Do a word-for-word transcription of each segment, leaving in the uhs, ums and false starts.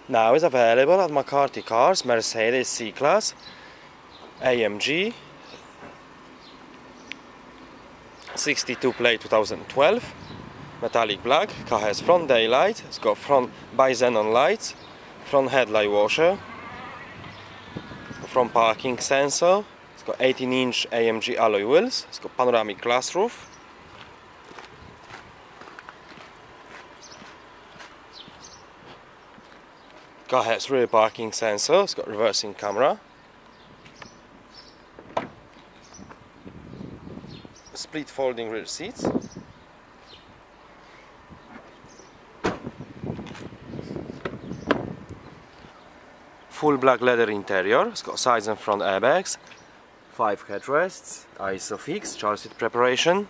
Now is available at McCarthy Cars, Mercedes C-Class, A M G, sixty-two plate two thousand twelve, metallic black. Car has front daylight, it's got front bi-xenon lights, front headlight washer, front parking sensor, it's got eighteen inch A M G alloy wheels, it's got panoramic glass roof. Car has rear parking sensor, it's got reversing camera, split folding rear seats, full black leather interior, it's got sides and front airbags, five headrests, ISOFIX, child seat preparation,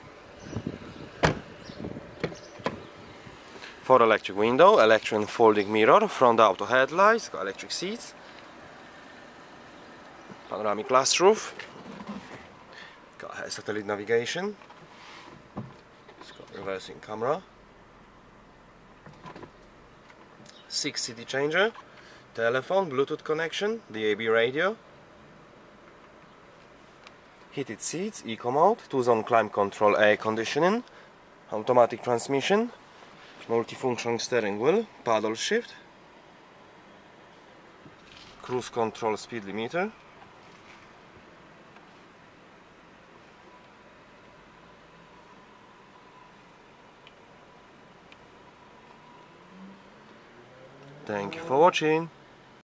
four electric window, electric folding mirror, front auto headlights, got electric seats, panoramic glass roof, got satellite navigation, it's got reversing camera, six C D changer, telephone, Bluetooth connection, D A B radio, heated seats, eco mode, two zone climate control, air conditioning, automatic transmission, multifunction steering wheel, paddle shift, cruise control, speed limiter, thank you for watching.